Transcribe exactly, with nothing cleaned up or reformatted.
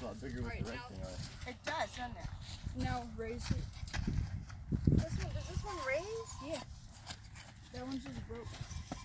lot bigger with right, the now, rectangle. It does, doesn't it? Now raise it. This one, does this one raise? Yeah. That one just broke.